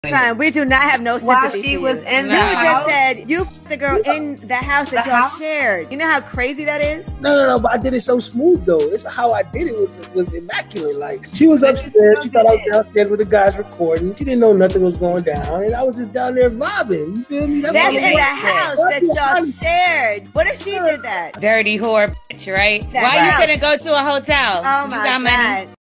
Son, we do not have no While sympathy she for was you. in the You house. just said you f***ed the girl in the house that y'all shared. You know how crazy that is? No, but I did it so smooth though. It's how I did it was immaculate. Like she was upstairs, she thought I was downstairs with the guys recording. She didn't know nothing was going down, and I was just down there vibing. You feel me? That's in the house that y'all shared. What if she did that? Dirty whore bitch, right? Why you couldn't go to a hotel? Oh You my got God. money.